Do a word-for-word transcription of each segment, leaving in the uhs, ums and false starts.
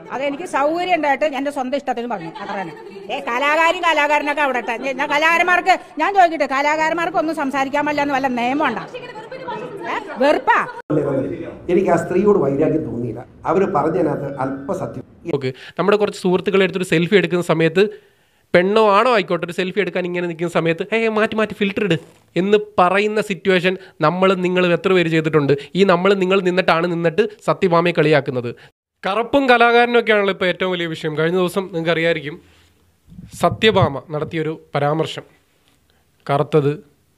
അതെനിക്ക് സൗകര്യം ഉണ്ടായിട്ട് എന്റെ സ്വന്തം ഇഷ്ടത്തിന് പറഞ്ഞു അത്രയാണ്. ഏ കലാകാരി കലാകാരനൊക്കെ അവിടെ ഞാൻ കലാകാരന്മാർക്ക് ഞാൻ ചോദിക്കട്ടെ, കലാകാരന്മാർക്ക് ഒന്നും സംസാരിക്കാൻ പറ്റില്ലെന്ന് വല്ല നിയമമുണ്ടോ? വെറുപ്പാ. എനിക്ക് ആ സ്ത്രീയോട് വൈരാഗ്യം തോന്നിയില്ല. അവർ പറഞ്ഞതിനകത്ത് അല്പസത്യം. ഓക്കെ, നമ്മുടെ കുറച്ച് സുഹൃത്തുക്കളെ എടുത്തൊരു സെൽഫി എടുക്കുന്ന സമയത്ത്, പെണ്ണോ ആണോ ആയിക്കോട്ടെ, ഒരു സെൽഫി എടുക്കാൻ ഇങ്ങനെ നിൽക്കുന്ന സമയത്ത് ഏ മാറ്റി മാറ്റി ഫിൽറ്റർ ഇട് എന്ന് പറയുന്ന സിറ്റുവേഷൻ നമ്മൾ നിങ്ങൾ എത്ര പേര് ചെയ്തിട്ടുണ്ട്? ഈ നമ്മൾ നിങ്ങൾ നിന്നിട്ടാണ് നിന്നിട്ട് സത്യഭാമയെ കളിയാക്കുന്നത്. കറുപ്പും കലാകാരനൊക്കെയാണല്ലോ ഇപ്പോൾ ഏറ്റവും വലിയ വിഷയം. കഴിഞ്ഞ ദിവസം നിങ്ങൾക്ക് അറിയാമായിരിക്കും, സത്യഭാമ നടത്തിയൊരു പരാമർശം, കറുത്തത്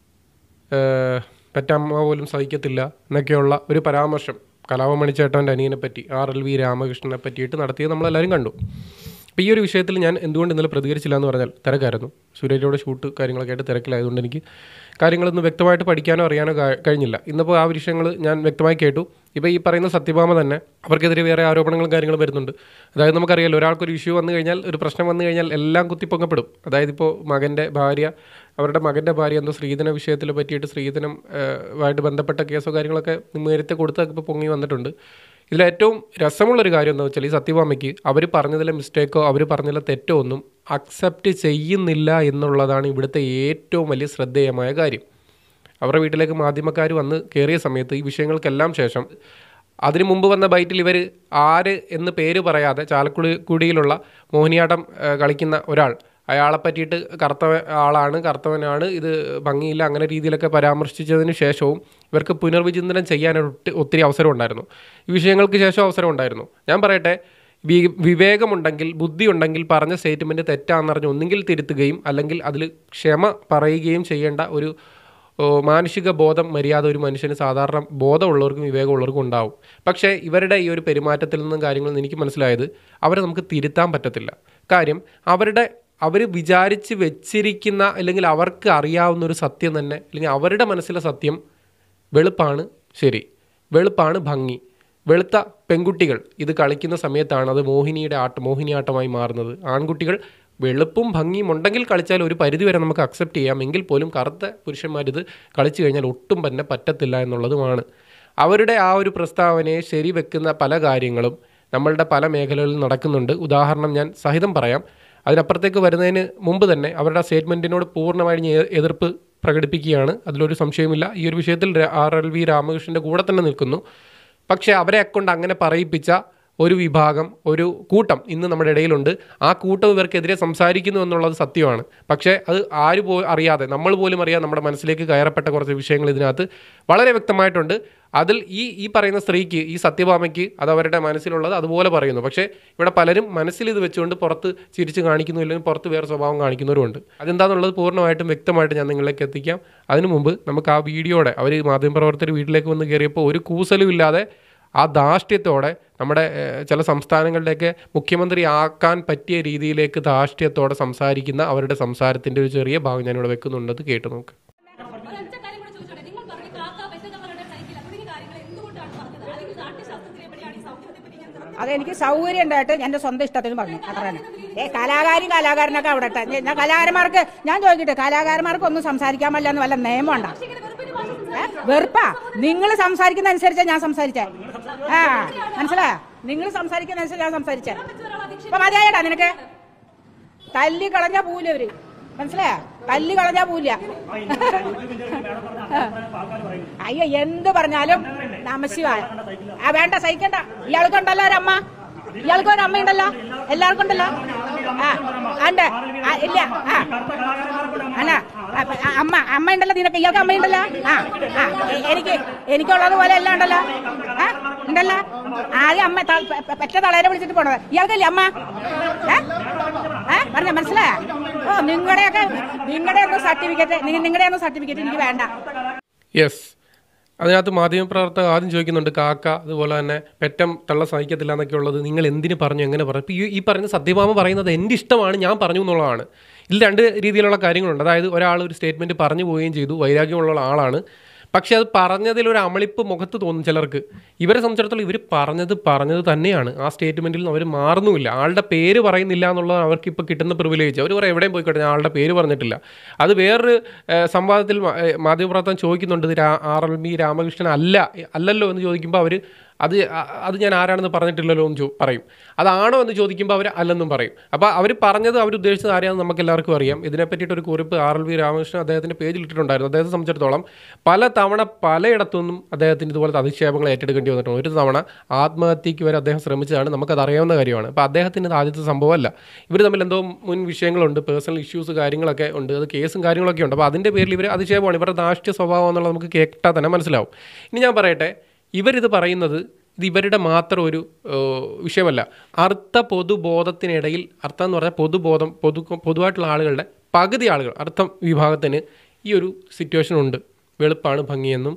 പെറ്റമ്മ പോലും സഹിക്കത്തില്ല എന്നൊക്കെയുള്ള ഒരു പരാമർശം കലാഭവൻ ചേട്ടൻ്റെ അനിയനെ പറ്റി, ആർ എൽ വി രാമകൃഷ്ണനെ പറ്റിയിട്ട് നടത്തിയത് നമ്മളെല്ലാവരും കണ്ടു. അപ്പോൾ ഈ ഒരു വിഷയത്തിൽ ഞാൻ എന്തുകൊണ്ട് ഇന്നലെ പ്രതികരിച്ചില്ല എന്ന് പറഞ്ഞാൽ തിരക്കായിരുന്നു. സൂര്യയുടെ ഷൂട്ട് കാര്യങ്ങളൊക്കെ ആയിട്ട് തിരക്കിലായതുകൊണ്ട് എനിക്ക് കാര്യങ്ങളൊന്നും വ്യക്തമായിട്ട് പഠിക്കാനോ അറിയാനോ കഴിഞ്ഞില്ല. ഇന്നിപ്പോൾ ആ വിഷയങ്ങൾ ഞാൻ വ്യക്തമായി കേട്ടു. ഇപ്പോൾ ഈ പറയുന്ന സത്യഭാമ തന്നെ അവർക്കെതിരെ വേറെ ആരോപണങ്ങളും കാര്യങ്ങളും വരുന്നുണ്ട്. അതായത് നമുക്കറിയാലോ, ഒരാൾക്കൊരു ഇഷ്യൂ വന്നു കഴിഞ്ഞാൽ, ഒരു പ്രശ്നം വന്നു കഴിഞ്ഞാൽ എല്ലാം കുത്തിപ്പൊങ്ങപ്പെടും. അതായത് ഇപ്പോൾ മകൻ്റെ ഭാര്യ, അവരുടെ മകൻ്റെ ഭാര്യ എന്തോ സ്ത്രീധന വിഷയത്തിൽ പറ്റിയിട്ട് സ്ത്രീധനം ആയിട്ട് ബന്ധപ്പെട്ട കേസോ കാര്യങ്ങളൊക്കെ നേരത്തെ കൊടുത്തൊക്കെ ഇപ്പോൾ പൊങ്ങി വന്നിട്ടുണ്ട്. ഇതിലേറ്റവും രസമുള്ളൊരു കാര്യം എന്താ വെച്ചാൽ, ഈ സത്യഭാമയ്ക്ക് അവർ പറഞ്ഞതിലെ മിസ്റ്റേക്കോ അവർ പറഞ്ഞതിലെ തെറ്റോ ഒന്നും അക്സെപ്റ്റ് ചെയ്യുന്നില്ല എന്നുള്ളതാണ് ഇവിടുത്തെ ഏറ്റവും വലിയ ശ്രദ്ധേയമായ കാര്യം. അവരുടെ വീട്ടിലേക്ക് മാധ്യമക്കാർ വന്ന് കയറിയ സമയത്ത് ഈ വിഷയങ്ങൾക്കെല്ലാം ശേഷം അതിനു മുമ്പ് വന്ന ബൈറ്റിൽ ഇവർ ആര് എന്ന് പേര് പറയാതെ ചാലക്കുടി കുടിയിലുള്ള മോഹിനിയാട്ടം കളിക്കുന്ന ഒരാൾ, അയാളെ പറ്റിയിട്ട് കറുത്ത ആളാണ്, കറുത്തവനാണ്, ഇത് ഭംഗിയില്ല, അങ്ങനെ രീതിയിലൊക്കെ പരാമർശിച്ചതിന് ശേഷവും ഇവർക്ക് പുനർവിചിന്തനം ചെയ്യാനായിട്ട് ഒത്തിരി അവസരം ഉണ്ടായിരുന്നു. ഈ വിഷയങ്ങൾക്ക് ശേഷം അവസരം ഉണ്ടായിരുന്നു. ഞാൻ പറയട്ടെ, വി വിവേകമുണ്ടെങ്കിൽ, ബുദ്ധി ഉണ്ടെങ്കിൽ പറഞ്ഞ സ്റ്റേറ്റ്മെൻറ്റ് തെറ്റാണെന്നറിഞ്ഞ് ഒന്നുകിൽ തിരുത്തുകയും അല്ലെങ്കിൽ അതിൽ ക്ഷമ പറയുകയും ചെയ്യേണ്ട ഒരു മാനുഷിക ബോധം, മര്യാദ ഒരു മനുഷ്യന് സാധാരണ ബോധമുള്ളവർക്കും വിവേകമുള്ളവർക്കും ഉണ്ടാവും. പക്ഷേ ഇവരുടെ ഈ ഒരു പെരുമാറ്റത്തിൽ നിന്നും കാര്യങ്ങളിൽ നിന്ന് എനിക്ക് മനസ്സിലായത്, അവരെ നമുക്ക് തിരുത്താൻ പറ്റത്തില്ല. കാര്യം അവരുടെ അവർ വിചാരിച്ച് വെച്ചിരിക്കുന്ന അല്ലെങ്കിൽ അവർക്ക് അറിയാവുന്ന ഒരു സത്യം തന്നെ, അല്ലെങ്കിൽ അവരുടെ മനസ്സിലെ സത്യം വെളുപ്പാണ് ശരി, വെളുപ്പാണ് ഭംഗി, വെളുത്ത പെൺകുട്ടികൾ ഇത് കളിക്കുന്ന സമയത്താണ് അത് മോഹിനിയുടെ ആട്ടം മോഹിനിയാട്ടമായി മാറുന്നത്. ആൺകുട്ടികൾ വെളുപ്പും ഭംഗിയും ഉണ്ടെങ്കിൽ കളിച്ചാൽ ഒരു പരിധിവരെ നമുക്ക് അക്സെപ്റ്റ് ചെയ്യാം. എങ്കിൽ പോലും കറുത്ത പുരുഷന്മാരിത് കളിച്ചു കഴിഞ്ഞാൽ ഒട്ടും തന്നെ പറ്റത്തില്ല എന്നുള്ളതുമാണ്. അവരുടെ ആ ഒരു പ്രസ്താവനയെ ശരിവെക്കുന്ന പല കാര്യങ്ങളും നമ്മളുടെ പല മേഖലകളിൽ നടക്കുന്നുണ്ട്. ഉദാഹരണം ഞാൻ സഹിതം പറയാം. അതിനപ്പുറത്തേക്ക് വരുന്നതിന് മുമ്പ് തന്നെ അവരുടെ സ്റ്റേറ്റ്മെൻറ്റിനോട് പൂർണ്ണമായും എതിർപ്പ് പ്രകടിപ്പിക്കുകയാണ്. അതിലൊരു സംശയമില്ല. ഈ ഒരു വിഷയത്തിൽ ആർ എൽ വി രാമകൃഷ്ണൻ്റെ കൂടെ തന്നെ നിൽക്കുന്നു. പക്ഷേ അവരെ കൊണ്ട് അങ്ങനെ പറയിപ്പിച്ച ഒരു വിഭാഗം, ഒരു കൂട്ടം ഇന്ന് നമ്മുടെ ഇടയിലുണ്ട്. ആ കൂട്ടം ഇവർക്കെതിരെ സംസാരിക്കുന്നു എന്നുള്ളത് സത്യമാണ്. പക്ഷേ അത് ആര് പോ അറിയാതെ നമ്മൾ പോലും അറിയാതെ നമ്മുടെ മനസ്സിലേക്ക് കയറപ്പെട്ട കുറച്ച് വിഷയങ്ങൾ ഇതിനകത്ത് വളരെ വ്യക്തമായിട്ടുണ്ട്. അതിൽ ഈ ഈ പറയുന്ന സ്ത്രീക്ക്, ഈ സത്യഭാമയ്ക്ക് അത് അവരുടെ മനസ്സിലുള്ളത് അതുപോലെ പറയുന്നു. പക്ഷേ ഇവിടെ പലരും മനസ്സിൽ ഇത് വെച്ചുകൊണ്ട് പുറത്ത് ചിരിച്ച് കാണിക്കുന്നു, അല്ലെങ്കിൽ പുറത്ത് വേറെ സ്വഭാവം കാണിക്കുന്നവരുമുണ്ട്. അതെന്താണെന്നുള്ളത് പൂർണ്ണമായിട്ടും വ്യക്തമായിട്ട് ഞാൻ നിങ്ങളിലേക്ക് എത്തിക്കാം. അതിനു മുമ്പ് നമുക്ക് ആ വീഡിയോയുടെ, അവർ മാധ്യമപ്രവർത്തകർ വീട്ടിലേക്ക് വന്ന് കയറിയപ്പോൾ ഒരു കൂസലും ഇല്ലാതെ ആ ധാർഷ്ട്യത്തോടെ നമ്മുടെ ചില സംസ്ഥാനങ്ങളിലേക്ക് മുഖ്യമന്ത്രി ആക്കാൻ പറ്റിയ രീതിയിലേക്ക് ധാർഷ്ട്യത്തോടെ സംസാരിക്കുന്ന അവരുടെ സംസാരത്തിൻ്റെ ഒരു ചെറിയ ഭാഗം ഞാനിവിടെ വെക്കുന്നുണ്ട്. കേട്ടു നോക്ക്. അതെനിക്ക് സൗകര്യം ഉണ്ടായിട്ട് എന്റെ സ്വന്തം ഇഷ്ടത്തിന് പറഞ്ഞു അത്രയാണ്. ഏ കലാകാരി കലാകാരനൊക്കെ അവിടെ ഞാൻ കലാകാരന്മാർക്ക് ഞാൻ ചോദിക്കട്ടെ, കലാകാരന്മാർക്ക് ഒന്നും സംസാരിക്കാൻ പറ്റില്ലെന്ന് വല്ല നിയമമുണ്ടോ? വെറുപ്പാ. നിങ്ങൾ സംസാരിക്കുന്ന അനുസരിച്ചാ ഞാൻ സംസാരിച്ചേ. ആ മനസ്സിലായോ? നിങ്ങൾ സംസാരിക്കുന്ന അനുസരിച്ച് ഞാൻ സംസാരിച്ചേ. ഇപ്പൊ മതിയായിട്ടാ നിനക്ക്? തല്ലി കളഞ്ഞ പൂലവര്, മനസ്സിലായോ? തല്ലി കളഞ്ഞാ പൂല. അയ്യോ എന്ത് പറഞ്ഞാലും നമശിവായ. ആ വേണ്ട, സഹിക്കണ്ട. ഇയാൾക്കുണ്ടല്ലോ ഒരമ്മ, ഇയാൾക്ക് ഒരു അമ്മയുണ്ടല്ലോ, എല്ലാവർക്കും ഉണ്ടല്ലോ. ആ ഉണ്ട് ഇല്ല. ആ അല്ല അമ്മ അമ്മ ഉണ്ടല്ലോ നിനക്ക്, ഇയാൾക്ക് അമ്മയുണ്ടല്ലോ. ആ ആ എനിക്ക് എനിക്കുള്ളത് പോലെ എല്ലാം ഉണ്ടല്ലോ. ആ ഉണ്ടല്ലോ. ആദ്യം അമ്മ പെറ്റ തളരെ വിളിച്ചിട്ട് പോണത് ഇയാൾക്കല്ലേ അമ്മ? ഏ പറഞ്ഞ മനസ്സിലായോ? ഓ നിങ്ങളുടെയൊക്കെ നിങ്ങളുടെ ഒന്നും സർട്ടിഫിക്കറ്റ് നിങ്ങളുടെ ഒന്നും സർട്ടിഫിക്കറ്റ് എനിക്ക് വേണ്ട. യെസ്, അതിനകത്ത് മാധ്യമപ്രവർത്തകർ ആദ്യം ചോദിക്കുന്നുണ്ട്, കാക്ക അതുപോലെ തന്നെ പെറ്റം തള്ള സഹിക്കത്തില്ല എന്നൊക്കെ ഉള്ളത് നിങ്ങൾ എന്തിനു പറഞ്ഞു, എങ്ങനെ പറഞ്ഞു? ഇപ്പോൾ ഈ ഈ പറയുന്ന സത്യഭാമ പറയുന്നത് എൻ്റെ ഇഷ്ടമാണ്, ഞാൻ പറഞ്ഞു എന്നുള്ളതാണ്. ഇതിൽ രണ്ട് രീതിയിലുള്ള കാര്യങ്ങളുണ്ട്. അതായത് ഒരാൾ ഒരു സ്റ്റേറ്റ്മെൻറ്റ് പറഞ്ഞു പോവുകയും ചെയ്തു, വൈരാഗ്യമുള്ള ആളാണ്. പക്ഷെ അത് പറഞ്ഞതിലൊരു അമളിപ്പ് മുഖത്ത് തോന്നും ചിലർക്ക്. ഇവരെ സംബന്ധിച്ചിടത്തോളം ഇവർ പറഞ്ഞത് പറഞ്ഞത് തന്നെയാണ്. ആ സ്റ്റേറ്റ്മെൻറ്റിൽ നിന്ന് അവർ മാറുന്നുമില്ല. ആളുടെ പേര് പറയുന്നില്ല എന്നുള്ളതാണ് അവർക്ക് ഇപ്പോൾ കിട്ടുന്ന പ്രിവിലേജ്. അവർ പറയും എവിടെയും പോയിക്കോട്ടെ, ഞാൻ ആളുടെ പേര് പറഞ്ഞിട്ടില്ല. അത് വേറൊരു സംവാദത്തിൽ മാധ്യമപ്രവർത്തകൻ ചോദിക്കുന്നുണ്ട്, ഇത് ആർ എൽ വി രാമകൃഷ്ണൻ അല്ല അല്ലല്ലോ എന്ന് ചോദിക്കുമ്പോൾ അവർ അത് അത് ഞാൻ ആരാണെന്ന് പറഞ്ഞിട്ടില്ലല്ലോ എന്ന് ചോ പറയും. അതാണോ എന്ന് ചോദിക്കുമ്പോൾ അവർ അല്ലെന്നും പറയും. അപ്പോൾ അവർ പറഞ്ഞത് അവരുദ്ദേശിച്ചത് ആരെയാണെന്ന് നമുക്ക് എല്ലാവർക്കും അറിയാം. ഇതിനെ പറ്റിയിട്ടൊരു കുറിപ്പ് ആർ എൽ വി രാമകൃഷ്ണൻ അദ്ദേഹത്തിൻ്റെ പേജിൽ ഇട്ടിട്ടുണ്ടായിരുന്നു. അദ്ദേഹത്തെ സംബന്ധിച്ചിടത്തോളം പല തവണ പലയിടത്തുനിന്നും അദ്ദേഹത്തിന് ഇതുപോലത്തെ അധിക്ഷേപങ്ങൾ ഏറ്റെടുക്കേണ്ടി വന്നിട്ടുണ്ട്. ഒരു തവണ ആത്മഹത്യയ്ക്ക് വരെ അദ്ദേഹം ശ്രമിച്ചതാണ്, നമുക്കത് അറിയാവുന്ന കാര്യമാണ്. അപ്പോൾ അദ്ദേഹത്തിൻ്റെ ആദ്യത്തെ സംഭവമല്ല. ഇവർ തമ്മിൽ എന്തോ മുൻ വിഷയങ്ങളുണ്ട്, പേഴ്സണൽ ഇഷ്യൂസ് കാര്യങ്ങളൊക്കെ ഉണ്ട്, അത് കേസും കാര്യങ്ങളൊക്കെ ഉണ്ട്. അപ്പോൾ അതിൻ്റെ പേരിൽ ഇവർ അധിക്ഷേപമാണ്, ഇവരുടെ ധാർഷ്ട്യ സ്വഭാവം എന്നുള്ളത് നമുക്ക് കേട്ടാൽ തന്നെ മനസ്സിലാവും. ഇനി ഞാൻ പറയട്ടെ, ഇവരിത് പറയുന്നത് ഇത് ഇവരുടെ മാത്രം ഒരു വിഷയമല്ല. അർത്ഥ പൊതുബോധത്തിനിടയിൽ, അർത്ഥം എന്ന് പറഞ്ഞാൽ പൊതുബോധം, പൊതു പൊതുവായിട്ടുള്ള ആളുകളുടെ പകുതി ആളുകൾ, അർത്ഥം വിഭാഗത്തിന് ഈ ഒരു സിറ്റുവേഷൻ ഉണ്ട്. വെളുപ്പാണ് ഭംഗിയെന്നും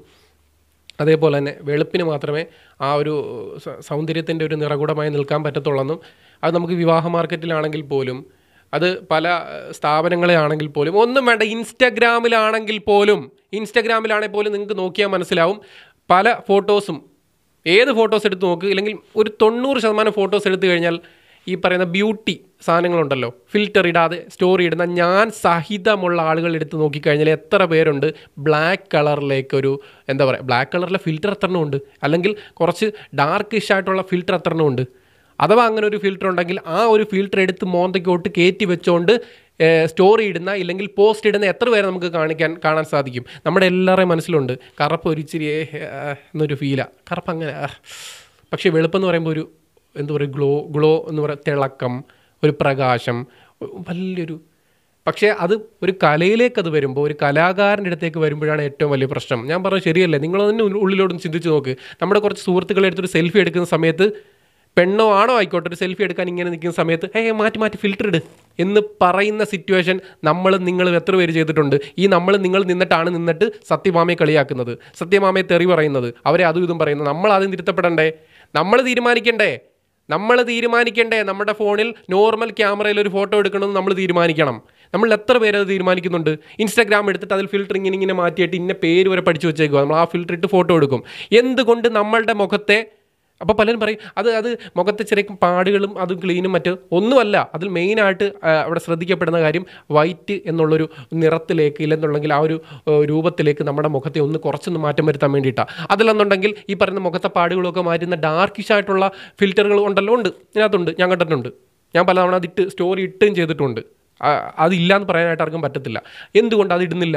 അതേപോലെ തന്നെ വെളുപ്പിന് മാത്രമേ ആ ഒരു സൗന്ദര്യത്തിൻ്റെ ഒരു നിറകൂടമായി നിൽക്കാൻ പറ്റത്തുള്ളെന്നും, അത് നമുക്ക് വിവാഹ മാർക്കറ്റിലാണെങ്കിൽ പോലും, അത് പല സ്ഥാപനങ്ങളാണെങ്കിൽ പോലും, ഒന്നും വേണ്ട ഇൻസ്റ്റഗ്രാമിലാണെങ്കിൽ പോലും, ഇൻസ്റ്റഗ്രാമിലാണെങ്കിൽ പോലും നിങ്ങൾക്ക് നോക്കിയാൽ മനസ്സിലാവും. പല ഫോട്ടോസും, ഏത് ഫോട്ടോസ് എടുത്ത് നോക്ക്, ഇല്ലെങ്കിൽ ഒരു തൊണ്ണൂറ് ശതമാനം ഫോട്ടോസ് എടുത്തു കഴിഞ്ഞാൽ ഈ പറയുന്ന ബ്യൂട്ടി സാധനങ്ങളുണ്ടല്ലോ, ഫിൽറ്റർ ഇടാതെ സ്റ്റോറി ഇടുന്ന ഞാൻ സഹിതമുള്ള ആളുകൾ എടുത്ത് നോക്കിക്കഴിഞ്ഞാൽ എത്ര പേരുണ്ട് ബ്ലാക്ക് കളറിലേക്കൊരു, എന്താ പറയുക, ബ്ലാക്ക് കളറിലെ ഫിൽറ്റർ എത്ര എണ്ണം ഉണ്ട്, അല്ലെങ്കിൽ കുറച്ച് ഡാർക്കിഷ് ആയിട്ടുള്ള ഫിൽറ്റർ എത്ര എണ്ണം ഉണ്ട്. അഥവാ അങ്ങനെ ഒരു ഫിൽറ്റർ ഉണ്ടെങ്കിൽ ആ ഒരു ഫിൽറ്റർ എടുത്ത് മോന്തയ്ക്കോട്ട് കയറ്റി വെച്ചുകൊണ്ട് സ്റ്റോറി ഇടുന്ന, ഇല്ലെങ്കിൽ പോസ്റ്റ് ഇടുന്ന എത്ര പേരെ നമുക്ക് കാണിക്കാൻ കാണാൻ സാധിക്കും. നമ്മുടെ എല്ലാവരുടെയും മനസ്സിലുണ്ട് കറുപ്പ് ഒരിച്ചിരി എന്നൊരു ഫീലാണ്, കറുപ്പ് അങ്ങനെ. പക്ഷേ വെളുപ്പെന്ന് പറയുമ്പോൾ ഒരു എന്താ പറയുക, ഗ്ലോ ഗ്ലോ എന്ന് പറയുക, തിളക്കം, ഒരു പ്രകാശം, വലിയൊരു. പക്ഷേ അത് ഒരു കലയിലേക്ക് അത് വരുമ്പോൾ, ഒരു കലാകാരൻ്റെ അടുത്തേക്ക് വരുമ്പോഴാണ് ഏറ്റവും വലിയ പ്രശ്നം. ഞാൻ പറഞ്ഞത് ശരിയല്ലേ? നിങ്ങളതിൻ്റെ ഉള്ളിലോട്ടൊന്ന് ചിന്തിച്ച് നോക്ക്. നമ്മുടെ കുറച്ച് സുഹൃത്തുക്കളെ എടുത്തൊരു സെൽഫി എടുക്കുന്ന സമയത്ത്, പെണ്ണോ ആണോ ആയിക്കോട്ടെ, ഒരു സെൽഫി എടുക്കാൻ ഇങ്ങനെ നിൽക്കുന്ന സമയത്ത് ഹേ മാറ്റി മാറ്റി ഫിൽറ്റർ ഇട് എന്ന് പറയുന്ന സിറ്റുവേഷൻ നമ്മളും നിങ്ങളും എത്ര പേര് ചെയ്തിട്ടുണ്ട്? ഈ നമ്മൾ നിങ്ങൾ നിന്നിട്ടാണ് നിന്നിട്ട് സത്യഭാമയെ കളിയാക്കുന്നത്, സത്യഭാമയെ തെറി പറയുന്നത്, അവരെ അതും ഇതും പറയുന്നത്. നമ്മൾ ആദ്യം തിരുത്തപ്പെടണ്ടേ? നമ്മൾ തീരുമാനിക്കണ്ടേ? നമ്മൾ തീരുമാനിക്കണ്ടേ നമ്മുടെ ഫോണിൽ നോർമൽ ക്യാമറയിൽ ഒരു ഫോട്ടോ എടുക്കണമെന്ന് നമ്മൾ തീരുമാനിക്കണം. നമ്മൾ എത്ര പേര് അത് തീരുമാനിക്കുന്നുണ്ട്? ഇൻസ്റ്റാഗ്രാം എടുത്തിട്ട് അതിൽ ഫിൽറ്റർ ഇങ്ങനെ ഇങ്ങനെ മാറ്റിയിട്ട് ഇന്ന പേര് വരെ പഠിച്ചു വെച്ചേക്കുക, നമ്മൾ ആ ഫിൽറ്റർ ഇട്ട് ഫോട്ടോ എടുക്കും. എന്തുകൊണ്ട് നമ്മളുടെ മുഖത്തെ, അപ്പോൾ പലരും പറയും അത് അത് മുഖത്തെ ചെറിയ പാടുകളും അതും ക്ലീനും മറ്റ് ഒന്നുമല്ല. അതിൽ മെയിനായിട്ട് അവിടെ ശ്രദ്ധിക്കപ്പെടുന്ന കാര്യം വൈറ്റ് എന്നുള്ളൊരു നിറത്തിലേക്ക്, ഇല്ലെന്നുണ്ടെങ്കിൽ ആ ഒരു രൂപത്തിലേക്ക് നമ്മുടെ മുഖത്തെ ഒന്ന് കുറച്ചൊന്ന് മാറ്റം വരുത്താൻ വേണ്ടിയിട്ടാണ്. അതിലെന്നുണ്ടെങ്കിൽ ഈ പറയുന്ന മുഖത്തെ പാടുകളൊക്കെ മാറ്റുന്ന ഡാർക്കിഷ് ആയിട്ടുള്ള ഫിൽറ്ററുകൾ ഉണ്ടല്ലോ, ഉണ്ട്, ഇതിനകത്തുണ്ട്, ഞാൻ കണ്ടിട്ടുണ്ട്. ഞാൻ പലതവണ അതിട്ട് സ്റ്റോറി ഇട്ടും ചെയ്തിട്ടുണ്ട്. അതില്ലാന്ന് പറയാനായിട്ട് ആർക്കും പറ്റത്തില്ല. എന്തുകൊണ്ട് അത് ഇടുന്നില്ല?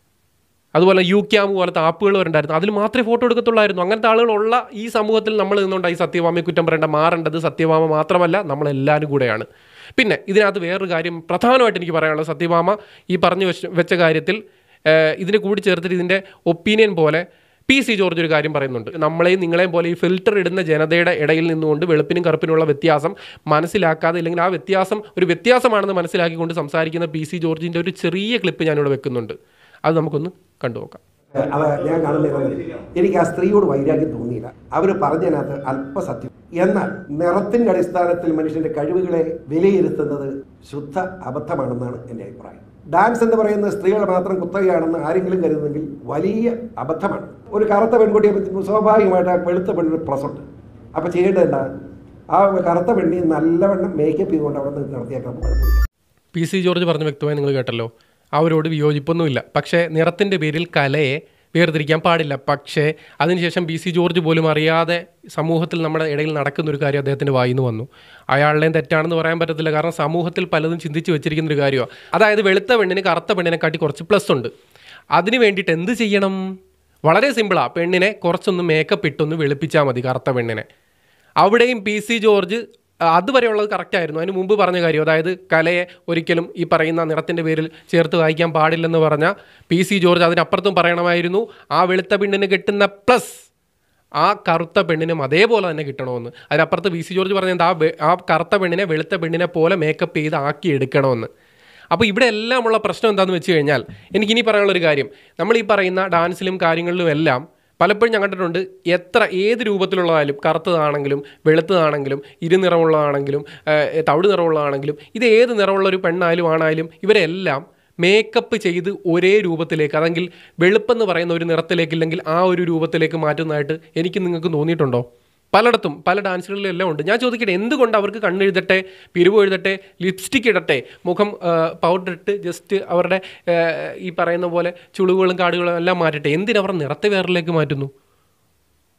അതുപോലെ യു ക്യാം പോലത്തെ ആപ്പുകൾ വരണ്ടായിരുന്നു, അതിൽ മാത്രമേ ഫോട്ടോ എടുക്കത്തുള്ളായിരുന്നു. അങ്ങനത്തെ ആളുകളുള്ള ഈ സമൂഹത്തിൽ നമ്മൾ നിന്നുകൊണ്ടായി സത്യഭാമയെ കുറ്റം പറയേണ്ട. മാറേണ്ടത് സത്യഭാമ മാത്രമല്ല, നമ്മളെല്ലാവരും കൂടെയാണ്. പിന്നെ ഇതിനകത്ത് വേറൊരു കാര്യം പ്രധാനമായിട്ട് എനിക്ക് പറയാനുള്ളത്, സത്യഭാമ ഈ പറഞ്ഞു വെച്ച കാര്യത്തിൽ ഇതിനെ കൂടി ചേർത്തിട്ട് ഇതിൻ്റെ ഒപ്പീനിയൻ പോലെ പി സി ജോർജ് ഒരു കാര്യം പറയുന്നുണ്ട്. നമ്മളെയും നിങ്ങളെയും പോലെ ഈ ഫിൽറ്റർ ഇടുന്ന ജനതയുടെ ഇടയിൽ നിന്നുകൊണ്ട് വെളുപ്പിനും കറുപ്പിനുള്ള വ്യത്യാസം മനസ്സിലാക്കാതെ, ഇല്ലെങ്കിൽ ആ വ്യത്യാസം ഒരു വ്യത്യാസമാണെന്ന് മനസ്സിലാക്കിക്കൊണ്ട് സംസാരിക്കുന്ന പി സി ജോർജിൻ്റെ ഒരു ചെറിയ ക്ലിപ്പ് ഞാനിവിടെ വെക്കുന്നുണ്ട്. അത് നമുക്കൊന്ന് കണ്ടു നോക്കാം. അത് ഞാൻ കാണുന്നത് എനിക്ക് ആ സ്ത്രീയോട് വൈരാഗ്യം തോന്നിയില്ല. അവർ പറഞ്ഞതിനകത്ത് അല്പസത്യം. എന്നാൽ നിറത്തിൻ്റെ അടിസ്ഥാനത്തിൽ മനുഷ്യൻ്റെ കഴിവുകളെ വിലയിരുത്തുന്നത് ശുദ്ധ അബദ്ധമാണെന്നാണ് എൻ്റെ അഭിപ്രായം. ഡാൻസ് എന്ന് പറയുന്നത് സ്ത്രീകളെ മാത്രം കുത്തകയാണെന്ന് ആരെങ്കിലും കരുതുന്നെങ്കിൽ വലിയ അബദ്ധമാണ്. ഒരു കറുത്ത പെൺകുട്ടിയെ സ്വാഭാവികമായിട്ട് ആ വെളുത്ത പെണ്ണിന് പ്ലസ് ഉണ്ട്. അപ്പോൾ ചെയ്യേണ്ടത് എന്താ? ആ കറുത്ത പെണ്ണി നല്ലവണ്ണം മേക്കപ്പ് ചെയ്തുകൊണ്ട് അവിടെ നിന്ന് നടത്തിയേക്കാൻ കുഴപ്പമില്ല. പി സി ജോർജ് പറഞ്ഞ വ്യക്തമായി നിങ്ങൾ കേട്ടല്ലോ. അവരോട് വിയോജിപ്പൊന്നുമില്ല. പക്ഷേ നിറത്തിൻ്റെ പേരിൽ കലയെ വേർതിരിക്കാൻ പാടില്ല. പക്ഷേ അതിനുശേഷം പി സി ജോർജ് പോലും അറിയാതെ സമൂഹത്തിൽ നമ്മുടെ ഇടയിൽ നടക്കുന്നൊരു കാര്യം അദ്ദേഹത്തിൻ്റെ വായിൽ നിന്ന് വന്നു. അയാളുടെയും തെറ്റാണെന്ന് പറയാൻ പറ്റത്തില്ല, കാരണം സമൂഹത്തിൽ പലതും ചിന്തിച്ച് വെച്ചിരിക്കുന്നൊരു കാര്യമാണ്. അതായത് വെളുത്ത പെണ്ണിന് കറുത്ത പെണ്ണിനെ കാട്ടി കുറച്ച് പ്ലസ് ഉണ്ട്. അതിന് വേണ്ടിയിട്ട് എന്ത് ചെയ്യണം? വളരെ സിമ്പിളാണ്. പെണ്ണിനെ കുറച്ചൊന്ന് മേക്കപ്പ് ഇട്ടൊന്ന് വെളുപ്പിച്ചാൽ മതി, കറുത്ത പെണ്ണിനെ. അവിടെയും പി സി ജോർജ് അതുവരെയുള്ളത് കറക്റ്റായിരുന്നു. അതിന് മുമ്പ് പറഞ്ഞ കാര്യം, അതായത് കലയെ ഒരിക്കലും ഈ പറയുന്ന നിറത്തിൻ്റെ പേരിൽ ചേർത്ത് വായിക്കാൻ പാടില്ലെന്ന് പറഞ്ഞ പി സി ജോർജ് അതിനപ്പുറത്തും പറയണമായിരുന്നു ആ വെളുത്ത പെണ്ണിന് കിട്ടുന്ന പ്ലസ് ആ കറുത്ത പെണ്ണിനും അതേപോലെ തന്നെ കിട്ടണമെന്ന്. അതിനപ്പുറത്ത് പി സി ജോർജ് പറഞ്ഞത് ആ ആ കറുത്ത പെണ്ണിനെ വെളുത്ത പെണ്ണിനെ പോലെ മേക്കപ്പ് ചെയ്ത് ആക്കി എടുക്കണമെന്ന്. അപ്പോൾ ഇവിടെ എല്ലാമുള്ള പ്രശ്നം എന്താണെന്ന് വെച്ച് കഴിഞ്ഞാൽ, എനിക്കിനി പറയാനുള്ളൊരു കാര്യം, നമ്മൾ ഈ പറയുന്ന ഡാൻസിലും കാര്യങ്ങളിലും എല്ലാം പലപ്പോഴും ഞാൻ കണ്ടിട്ടുണ്ട്, എത്ര ഏത് രൂപത്തിലുള്ളതായാലും, കറുത്തതാണെങ്കിലും വെളുത്തതാണെങ്കിലും ഇരുനിറമുള്ളതാണെങ്കിലും തവിട് നിറമുള്ളതാണെങ്കിലും, ഇത് ഏത് നിറമുള്ളൊരു പെണ്ണായാലും ആണായാലും ഇവരെല്ലാം മേക്കപ്പ് ചെയ്ത് ഒരേ രൂപത്തിലേക്ക്, അതെങ്കിൽ വെളുപ്പെന്ന് പറയുന്ന ഒരു നിറത്തിലേക്ക്, ഇല്ലെങ്കിൽ ആ ഒരു രൂപത്തിലേക്ക് മാറ്റുന്നതായിട്ട് എനിക്ക് നിങ്ങൾക്ക് തോന്നിയിട്ടുണ്ടോ? പലയിടത്തും പല ഡാൻസുകളിലും എല്ലാം ഉണ്ട്. ഞാൻ ചോദിക്കട്ടെ, എന്തുകൊണ്ട് അവർക്ക് കണ്ണെഴുതട്ടെ, പിരിവ് എഴുതട്ടെ, ലിപ്സ്റ്റിക് ഇടട്ടെ, മുഖം പൗഡർ ഇട്ട് ജസ്റ്റ് അവരുടെ ഈ പറയുന്ന പോലെ ചുളിവുകളും കാടുകളും എല്ലാം മാറ്റട്ടെ, എന്തിനവർ നിറത്തെ വേറിലേക്ക് മാറ്റുന്നു?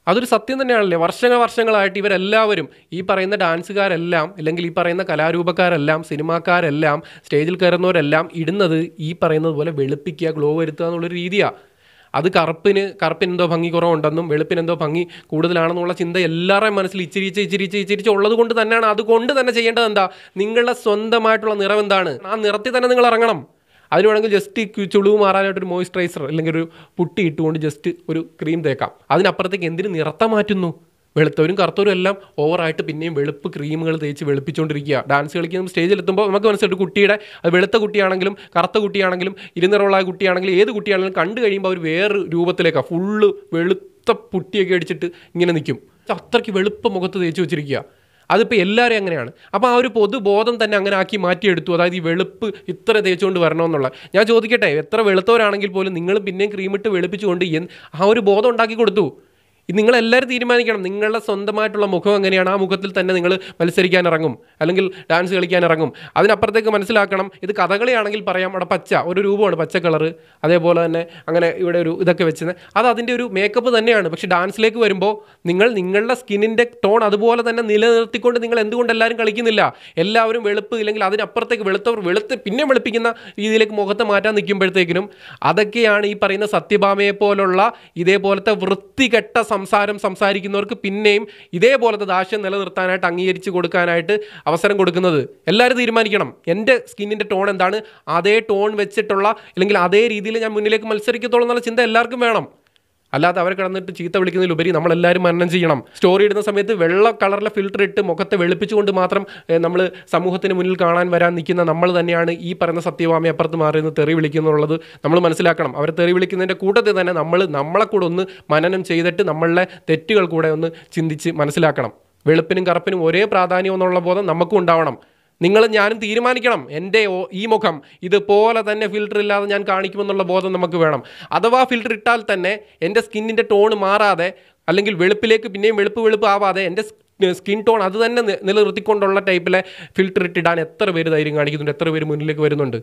അതൊരു സത്യം തന്നെയാണല്ലേ. വർഷങ്ങൾ വർഷങ്ങളായിട്ട് ഇവരെല്ലാവരും ഈ പറയുന്ന ഡാൻസുകാരെല്ലാം അല്ലെങ്കിൽ ഈ പറയുന്ന കലാരൂപക്കാരെല്ലാം സിനിമാക്കാരെല്ലാം സ്റ്റേജിൽ കയറുന്നവരെല്ലാം ഇടുന്നത് ഈ പറയുന്നത് പോലെ വെളുപ്പിക്കുക, ഗ്ലോ വരുത്തുക എന്നുള്ളൊരു രീതിയാണ്. അത് കറുപ്പിന് കറുപ്പിന് എന്തോ ഭംഗി കുറവുണ്ടെന്നും വെളുപ്പിന് എന്തോ ഭംഗി കൂടുതലാണെന്നുള്ള ചിന്ത എല്ലാവരുടെയും മനസ്സിൽ ഇച്ചിരിച്ച് ഇച്ചിരിച്ച് ഇച്ചിരിച്ച് ഉള്ളത് കൊണ്ട് തന്നെയാണ്. അതുകൊണ്ട് തന്നെ ചെയ്യേണ്ടത് എന്താ, നിങ്ങളുടെ സ്വന്തമായിട്ടുള്ള നിറം എന്താണ്, ആ നിറത്തിൽ തന്നെ നിങ്ങൾ ഇറങ്ങണം. അതിന് വേണമെങ്കിൽ ജസ്റ്റ് ചുളിവ് മാറാനായിട്ടൊരു മോയ്സ്ചറൈസർ അല്ലെങ്കിൽ ഒരു പുട്ടി ഇട്ടുകൊണ്ട് ജസ്റ്റ് ഒരു ക്രീം തേക്കാം. അതിനപ്പുറത്തേക്ക് എന്തിന് നിറത്തെ മാറ്റുന്നു? വെളുത്തവരും കറുത്തവരും എല്ലാം ഓവറായിട്ട് പിന്നെയും വെളുപ്പ് ക്രീമുകൾ തേച്ച് വെളുപ്പിച്ചുകൊണ്ടിരിക്കുക. ഡാൻസ് കളിക്കുന്ന സ്റ്റേജിലെത്തുമ്പോൾ നമുക്ക് മനസ്സിലായിട്ട് കുട്ടിയുടെ അത് വെളുത്ത കുട്ടിയാണെങ്കിലും കറുത്ത കുട്ടിയാണെങ്കിലും ഇരുനിറമുള്ള കുട്ടിയാണെങ്കിലും ഏത് കുട്ടിയാണെങ്കിലും കണ്ടു കഴിയുമ്പോൾ അവർ വേറെ രൂപത്തിലേക്കാണ്. ഫുള്ള് വെളുത്ത പുട്ടിയൊക്കെ അടിച്ചിട്ട് ഇങ്ങനെ നിൽക്കും. അത്രയ്ക്ക് വെളുപ്പ് മുഖത്ത് തേച്ച് വെച്ചിരിക്കുക. അതിപ്പോൾ എല്ലാവരും അങ്ങനെയാണ്. അപ്പോൾ ആ ഒരു പൊതുബോധം തന്നെ അങ്ങനെ ആക്കി മാറ്റിയെടുത്തു. അതായത് ഈ വെളുപ്പ് ഇത്ര തേച്ചുകൊണ്ട് വരണമെന്നുള്ള. ഞാൻ ചോദിക്കട്ടെ, എത്ര വെളുത്തവരാണെങ്കിൽ പോലും നിങ്ങൾ പിന്നെയും ക്രീമിട്ട് വെളുപ്പിച്ചുകൊണ്ട് ആ ഒരു ബോധം ഉണ്ടാക്കി കൊടുത്തു. നിങ്ങളെല്ലാവരും തീരുമാനിക്കണം നിങ്ങളുടെ സ്വന്തമായിട്ടുള്ള മുഖം എങ്ങനെയാണ്. ആ മുഖത്തിൽ തന്നെ നിങ്ങൾ മത്സരിക്കാൻ ഇറങ്ങും അല്ലെങ്കിൽ ഡാൻസ് കളിക്കാൻ ഇറങ്ങും. അതിനപ്പുറത്തേക്ക് മനസ്സിലാക്കണം, ഇത് കഥകളിയാണെങ്കിൽ പറയാം അവിടെ പച്ച ഒരു രൂപമാണ്, പച്ച കളറ്, അതേപോലെ തന്നെ അങ്ങനെ ഇവിടെ ഒരു ഇതൊക്കെ വെച്ചത് അത് അതിൻ്റെ ഒരു മേക്കപ്പ് തന്നെയാണ്. പക്ഷേ ഡാൻസിലേക്ക് വരുമ്പോൾ നിങ്ങൾ നിങ്ങളുടെ സ്കിന്നിൻ്റെ ടോൺ അതുപോലെ തന്നെ നിലനിർത്തിക്കൊണ്ട് നിങ്ങൾ എന്തുകൊണ്ട് എല്ലാവരും കളിക്കുന്നില്ല? എല്ലാവരും വെളുപ്പ് ഇല്ലെങ്കിൽ അതിനപ്പുറത്തേക്ക് വെളുത്തവർ വെളുത്ത് പിന്നെ വെളുപ്പിക്കുന്ന രീതിയിലേക്ക് മുഖത്തെ മാറ്റാൻ നിൽക്കുമ്പോഴത്തേക്കിനും അതൊക്കെയാണ് ഈ പറയുന്ന സത്യഭാമയെ പോലുള്ള ഇതേപോലത്തെ വൃത്തികെട്ട സംസാരം സംസാരിക്കുന്നവർക്ക് പിന്നെയും ഇതേപോലത്തെ ദാഷ്യം നിലനിർത്താനായിട്ട് അംഗീകരിച്ച് കൊടുക്കാനായിട്ട് അവസരം കൊടുക്കുന്നത്. എല്ലാവരും തീരുമാനിക്കണം, എൻ്റെ സ്കിന്നിൻ്റെ ടോൺ എന്താണ്, അതേ ടോൺ വെച്ചിട്ടുള്ള അല്ലെങ്കിൽ അതേ രീതിയിൽ ഞാൻ മുന്നിലേക്ക് മത്സരിക്കത്തോളം എന്നുള്ള ചിന്ത എല്ലാവർക്കും വേണം. അല്ലാതെ അവരെ കിടന്നിട്ട് ചീത്ത വിളിക്കുന്നതിലുപരി നമ്മളെല്ലാവരും മനനം ചെയ്യണം. സ്റ്റോറി ഇടുന്ന സമയത്ത് വെള്ള കളറിലെ ഫിൽറ്റർ ഇട്ട് മുഖത്തെ വെളുപ്പിച്ചുകൊണ്ട് മാത്രം നമ്മൾ സമൂഹത്തിന് മുന്നിൽ കാണാൻ വരാൻ നിൽക്കുന്ന നമ്മൾ തന്നെയാണ് ഈ പറയുന്ന സത്യഭാമയെ അപ്പുറത്ത് മാറി നിന്ന് തെറി വിളിക്കുന്നുള്ളത് നമ്മൾ മനസ്സിലാക്കണം. അവരെ തെറി വിളിക്കുന്നതിൻ്റെ കൂട്ടത്തിൽ തന്നെ നമ്മൾ നമ്മളെ കൂടെ ഒന്ന് മനനം ചെയ്തിട്ട് നമ്മളുടെ തെറ്റുകൾ കൂടെ ഒന്ന് ചിന്തിച്ച് മനസ്സിലാക്കണം. വെളുപ്പിനും കറുപ്പിനും ഒരേ പ്രാധാന്യം എന്നുള്ള ബോധം നമുക്കും ഉണ്ടാവണം. നിങ്ങൾ ഞാനും തീരുമാനിക്കണം, എൻ്റെ ഈ മുഖം ഇതുപോലെ തന്നെ ഫിൽറ്റർ ഇല്ലാതെ ഞാൻ കാണിക്കുമെന്നുള്ള ബോധം നമുക്ക് വേണം. അഥവാ ഫിൽറ്റർ ഇട്ടാൽ തന്നെ എൻ്റെ സ്കിന്നിൻ്റെ ടോൺ മാറാതെ അല്ലെങ്കിൽ വെളുപ്പിലേക്ക് പിന്നെയും വെളുപ്പ് വെളുപ്പ് ആവാതെ എൻ്റെ സ്കിൻ ടോൺ അത് തന്നെ നിലനിർത്തിക്കൊണ്ടുള്ള ടൈപ്പിലെ ഫിൽറ്റർ ഇട്ടിടാൻ എത്ര പേര് ധൈര്യം കാണിക്കുന്നുണ്ട്, എത്ര പേര് മുന്നിലേക്ക് വരുന്നുണ്ട്?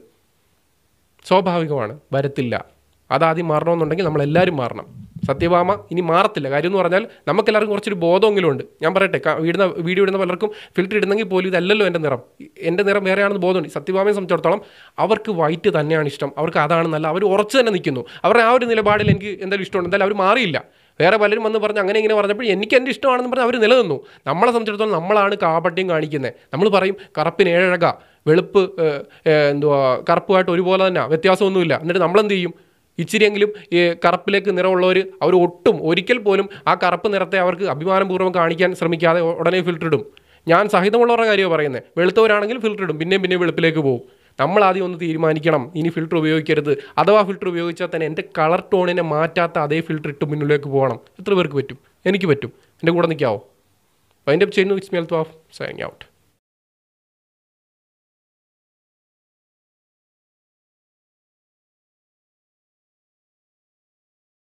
സ്വാഭാവികമാണ്, വരത്തില്ല. അതാദ്യം മാറണമെന്നുണ്ടെങ്കിൽ നമ്മളെല്ലാവരും മാറണം. സത്യഭാമ ഇനി മാറത്തില്ല. കാര്യം എന്ന് പറഞ്ഞാൽ നമുക്കെല്ലാവർക്കും കുറച്ചൊരു ബോധമെങ്കിലും ഉണ്ട്. ഞാൻ പറയട്ടെ, വീടുന്ന വീഡിയോ ഇടുന്ന പലർക്കും ഫിൽറ്റർ ഇടുന്നെങ്കിൽ പോലും ഇതല്ലല്ലോ എൻ്റെ നിറം, എൻ്റെ നിറം വേറെയാണെന്ന് ബോധമുണ്ട്. സത്യഭാമയെ സംബന്ധിച്ചിടത്തോളം അവർക്ക് വൈറ്റ് തന്നെയാണ് ഇഷ്ടം, അവർക്ക് അതാണ് നല്ല, അവർ ഉറച്ചു തന്നെ നിൽക്കുന്നു. അവരുടെ ആ ഒരു നിലപാടിൽ എനിക്ക് എന്തായാലും ഇഷ്ടമുണ്ട്. എന്തായാലും അവർ മാറിയില്ല. വേറെ പലരും വന്ന് പറഞ്ഞ് അങ്ങനെ ഇങ്ങനെ പറഞ്ഞപ്പോൾ എനിക്ക് എൻ്റെ ഇഷ്ടമാണെന്ന് പറഞ്ഞാൽ അവർ നിലനിന്നു. നമ്മളെ സംബന്ധിച്ചിടത്തോളം നമ്മളാണ് കാപട്യം കാണിക്കുന്നത്. നമ്മൾ പറയും കറുപ്പിന് ഏഴഴക, വെളുപ്പ് എന്തുവാ കറുപ്പുമായിട്ട് ഒരുപോലെ തന്നെ, വ്യത്യാസമൊന്നുമില്ല. എന്നിട്ട് നമ്മളെന്ത് ചെയ്യും? ഇച്ചിരിയെങ്കിലും ഈ കറുപ്പിലേക്ക് നിറമുള്ളവർ അവർ ഒട്ടും ഒരിക്കൽ പോലും ആ കറുപ്പ് നിറത്തെ അവർക്ക് അഭിമാനപൂർവ്വം കാണിക്കാൻ ശ്രമിക്കാതെ ഉടനെ ഫിൽറ്റർ ഇടും. ഞാൻ സഹിതമുള്ളവരുടെ കാര്യമാണ് പറയുന്നത്. വെളുത്തവരാണെങ്കിൽ ഫിൽറ്റർ ഇടും, പിന്നെയും പിന്നെയും വെളുപ്പിലേക്ക് പോകും. നമ്മൾ ആദ്യം ഒന്ന് തീരുമാനിക്കണം, ഇനി ഫിൽറ്റർ ഉപയോഗിക്കരുത്. അഥവാ ഫിൽറ്റർ ഉപയോഗിച്ചാൽ തന്നെ എൻ്റെ കളർ ടോണിനെ മാറ്റാത്ത അതേ ഫിൽറ്റർ ഇട്ട് മുന്നിലേക്ക് പോകണം. എത്ര പേർക്ക് പറ്റും? എനിക്ക് പറ്റും. എൻ്റെ കൂടെ നിൽക്കാവോ? വൈൻഡ് അപ്പ് ചെയ്യുന്നു. It's me Althaf signing out.